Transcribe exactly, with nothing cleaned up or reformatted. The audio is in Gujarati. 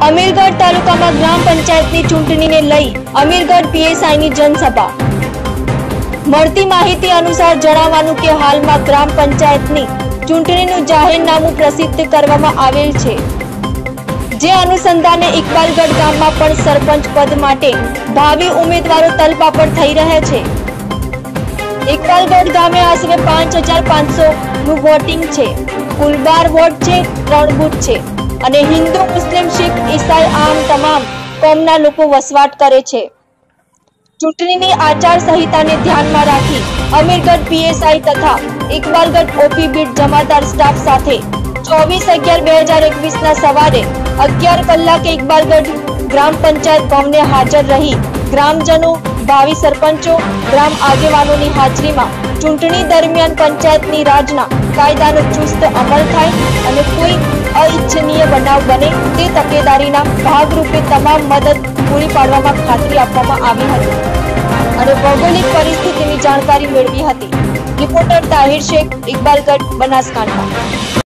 અમીરગઢ તાલુકામાં ગ્રામ પંચાયતની ચૂંટણીને લઈ અમીરગઢ પીએસઆઈની જનસભા। મળતી માહિતી અનુસાર જણાવવાનું કે હાલમાં ગ્રામ પંચાયતની ચૂંટણીનું જાહેરનામું પ્રસિદ્ધ કરવામાં આવેલ છે, જે અનુસંધાને ઇકબાલગઢ ગામમાં પણ સરપંચ પદ માટે ભાવિ ઉમેદવારો તલપાપડ થઈ રહ્યા છે। ઇકબાલગઢ ગામે આશરે પાંચ હજાર પાંચસો નું વોટિંગ છે। કુલ બાર વોર્ડ છે, ત્રણ બૂથ છે અને હિન્દુ, મુસ્લિમ, શીખ, ઈસાઈ આમ તમામ કોમના લોકો વસવાટ કરે છે। ચૂંટણીની આચાર સંહિતાને ધ્યાનમાં રાખી અમીરગઢ પીએસઆઈ તથા ઇકબાલગઢ ઓપી બીટ જમાદાર સ્ટાફ સાથે ચોવીસ અગિયાર બે હજાર એકવીસ ના સવારે અગિયાર કલાકે ઇકબાલગઢ ગ્રામ પંચાયત ભવને હાજર રહી ગ્રામજનો, ભાવિ સરપંચો, ગ્રામ આગેવાનોની હાજરીમાં ચૂંટણી દરમિયાન પંચાયતની રાજના કાયદાનો ચુસ્ત અમલ થાય અને કોઈ અનિચ્છનીય બનાવ બને તે તકેદારીના ભાગરૂપે તમામ મદદ પૂરી પાડવામાં ખાતરી આપવામાં આવી હતી અને ભૌગોલિક પરિસ્થિતિની જાણકારી મેળવી હતી। રિપોર્ટર તાહિર શેખ, ઇકબાલગઢ, બનાસકાંઠા।